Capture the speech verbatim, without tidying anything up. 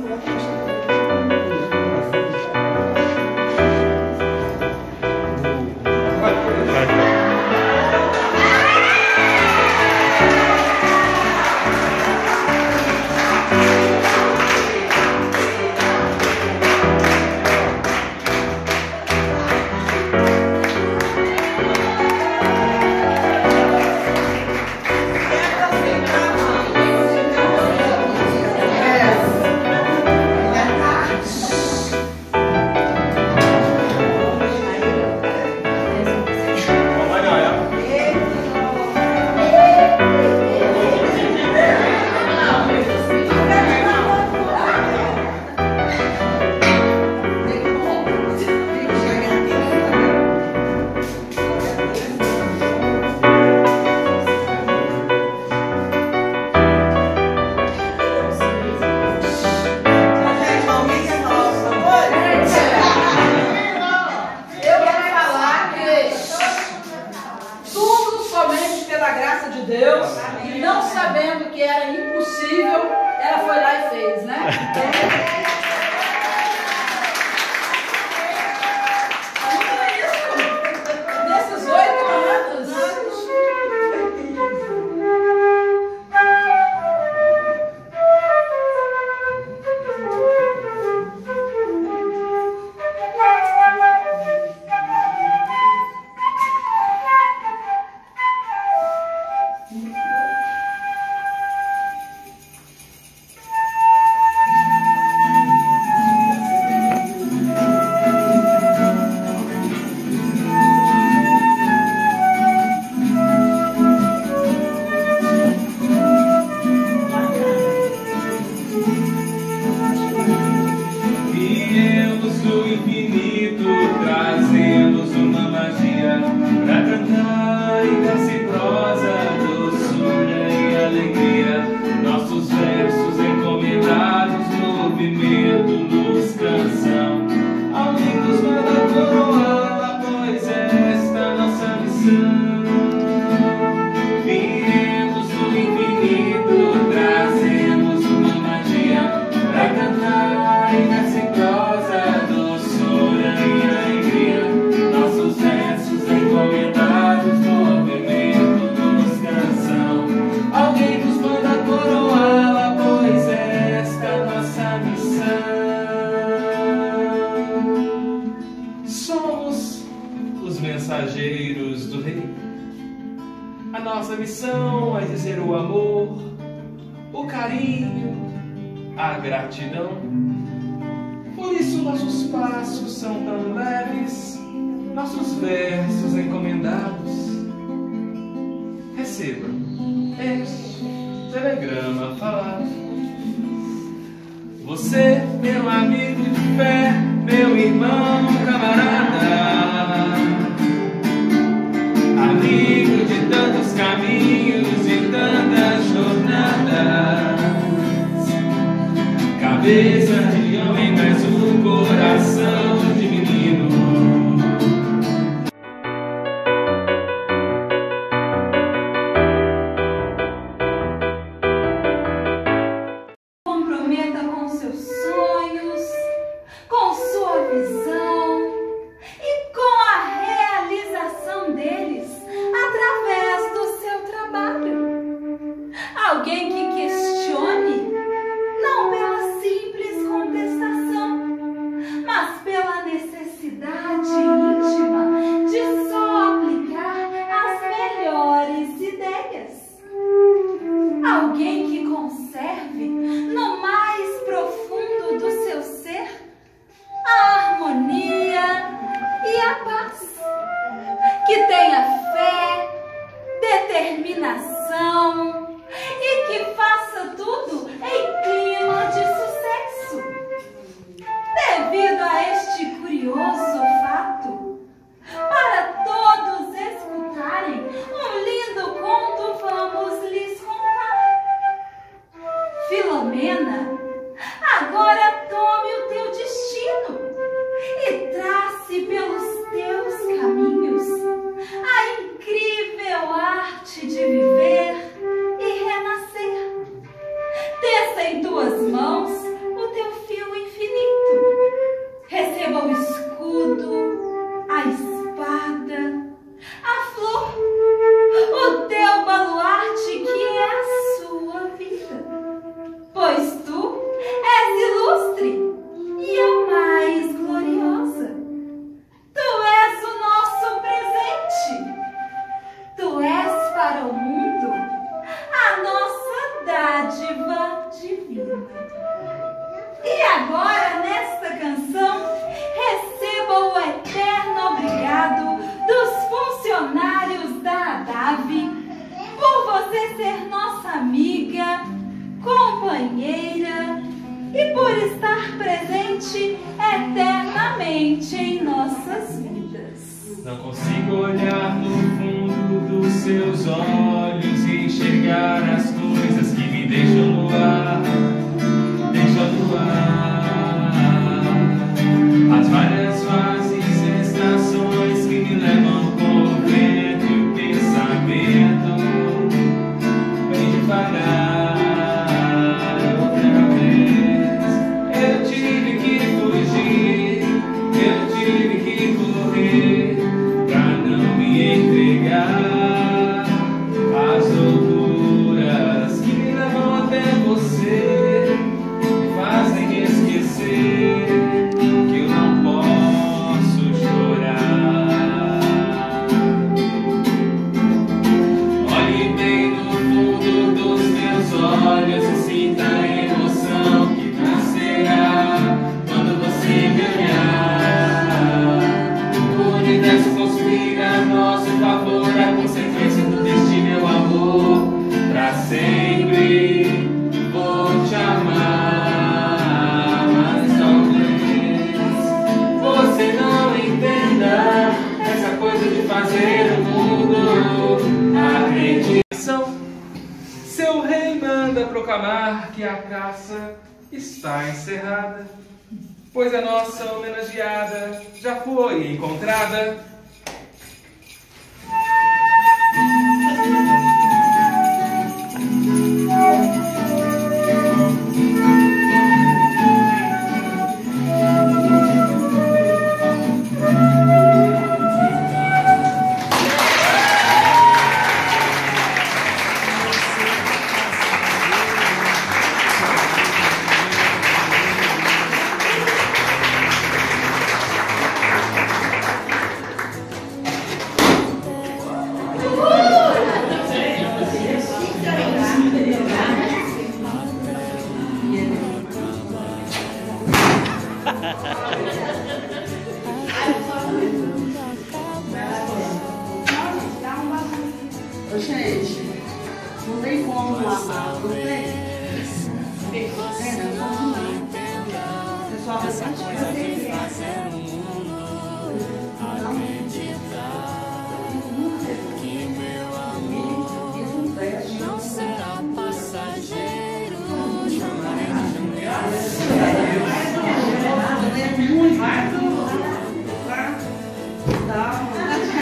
Mensageiros do Rei. A nossa missão é dizer o amor, o carinho, a gratidão. Por isso nossos passos são tão leves, nossos versos encomendados. Receba este telegrama falado. Você, meu amigo de fé, meu irmão, camarada, amigo de tantos caminhos, de tantas jornadas, cabeça de homem, mas o coração de menino. Comprometa com seus sonhos, com sua visão e com a realização deles através do seu trabalho. Alguém que questione, não pela simples competência você ser nossa amiga, companheira e por estar presente eternamente em nossas vidas. Não consigo olhar no fundo dos seus olhos e enxergar as coisas que me deixam no ar, deixam no ar. As várias fases, estações que me levam por vento e o pensamento vem devagar outra vez. Eu tive que fugir, eu tive que correr pra não me entregar às loucuras que me levam até você, me fazem esquecer que eu não posso chorar. Olhe bem no fundo dos meus olhos e sinta a emoção que nascerá quando você me olhar. O universo conspira a nosso favor, a consequência do destino é o amor. Pra sempre vou te amar, mas talvez você não entenda essa coisa de fazer o mundo acreditar. Seu rei manda proclamar que a caça está encerrada, pois a nossa homenageada já foi encontrada. Ô, gente, não tem como amar, não tem? É, não, não, não. Pessoal, mas acho que você quer. Não será passageiro, Muito.